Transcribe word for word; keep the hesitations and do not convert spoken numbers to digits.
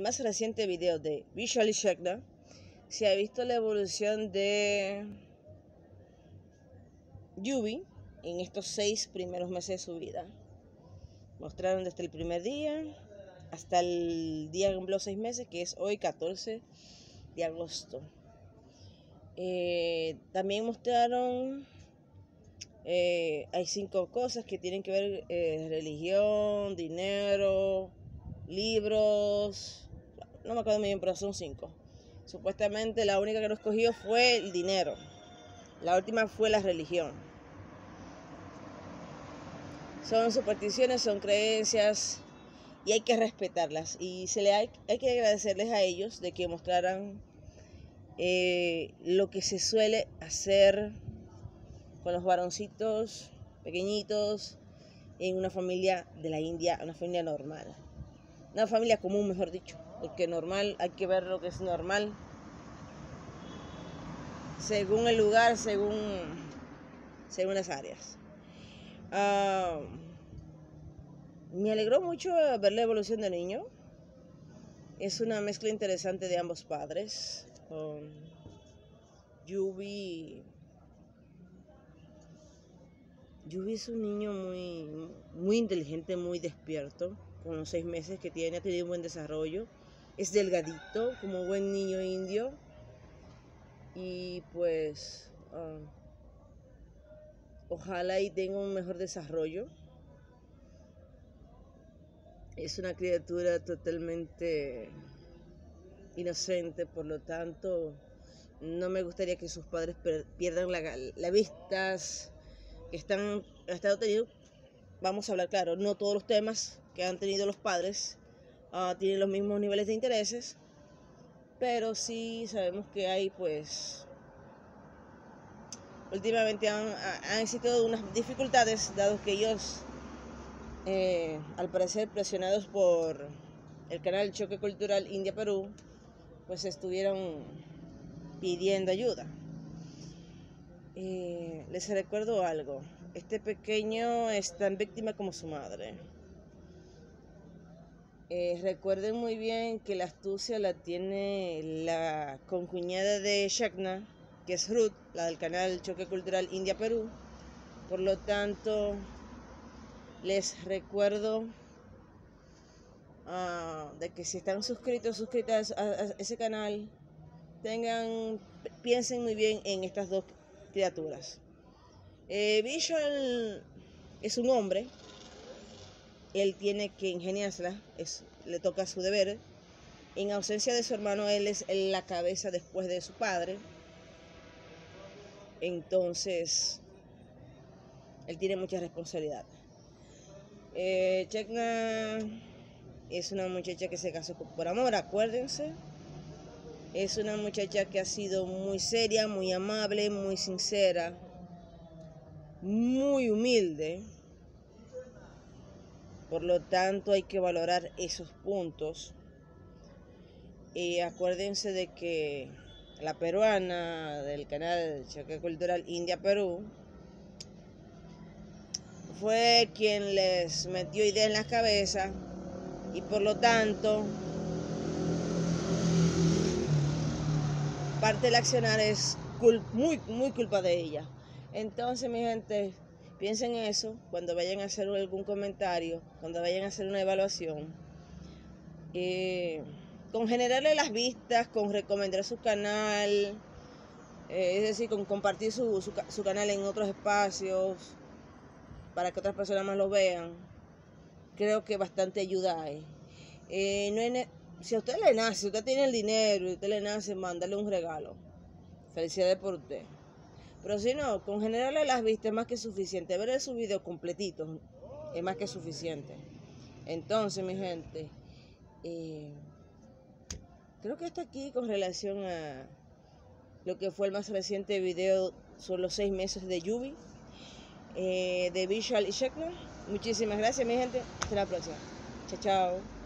más reciente video de Vishal y Shekna se ha visto la evolución de Yubi en estos seis primeros meses de su vida. Mostraron desde el primer día hasta el día que cumplió seis meses, que es hoy catorce de agosto. Eh, también mostraron, eh, hay cinco cosas que tienen que ver, eh, religión, dinero, libros, no me acuerdo muy bien, pero son cinco. Supuestamente la única que no escogió fue el dinero, la última fue la religión. Son supersticiones, son creencias y hay que respetarlas, y se le hay, hay que agradecerles a ellos de que mostraran eh, lo que se suele hacer con los varoncitos pequeñitos en una familia de la India, una familia normal, una familia común, mejor dicho, porque normal hay que ver lo que es normal según el lugar, según, según las áreas. Uh, me alegró mucho ver la evolución del niño. Es una mezcla interesante de ambos padres. Um, Yubi, Yubi es un niño muy, muy inteligente, muy despierto. Con los seis meses que tiene, ha tenido un buen desarrollo. Es delgadito, como buen niño indio. Y pues, uh, ojalá y tenga un mejor desarrollo. Es una criatura totalmente inocente, por lo tanto, no me gustaría que sus padres pierdan la, la vistas que están, han estado teniendo. Vamos a hablar claro, no todos los temas que han tenido los padres uh, tienen los mismos niveles de intereses, pero sí sabemos que hay, pues, últimamente han, han existido unas dificultades, dado que ellos, eh, al parecer presionados por el canal Choque Cultural India-Perú, pues estuvieron pidiendo ayuda. Eh, les recuerdo algo, este pequeño es tan víctima como su madre. Eh, recuerden muy bien que la astucia la tiene la concuñada de Shekna, que es Ruth, la del canal Choque Cultural India-Perú. Por lo tanto, les recuerdo uh, de que si están suscritos, suscritas a, a ese canal, tengan, piensen muy bien en estas dos criaturas. Eh, Vishal es un hombre, él tiene que ingeniársela, es, le toca su deber. En ausencia de su hermano, él es la cabeza después de su padre. Entonces, él tiene mucha responsabilidad. Eh, Shekna es una muchacha que se casó por amor, acuérdense. Es una muchacha que ha sido muy seria, muy amable, muy sincera, muy humilde. Por lo tanto, hay que valorar esos puntos. Y acuérdense de que la peruana del canal Choque Cultural India-Perú fue quien les metió ideas en la cabeza, y por lo tanto parte del accionar es muy, muy culpa de ella. Entonces, mi gente, piensen en eso cuando vayan a hacer algún comentario, cuando vayan a hacer una evaluación. Eh, con generarle las vistas, con recomendar su canal, eh, es decir, con compartir su, su, su canal en otros espacios para que otras personas más lo vean, creo que bastante ayuda hay. Eh, no es, si a usted le nace, si usted tiene el dinero y a usted le nace, mándale un regalo. Felicidades por usted. Pero si no, con generarle las vistas es más que suficiente. Ver su video completito es más que suficiente. Entonces, mi gente, eh, creo que hasta aquí con relación a lo que fue el más reciente video sobre los seis meses de Yubi, eh, de Vishal y Shekna. Muchísimas gracias, mi gente. Hasta la próxima. Chao, chao.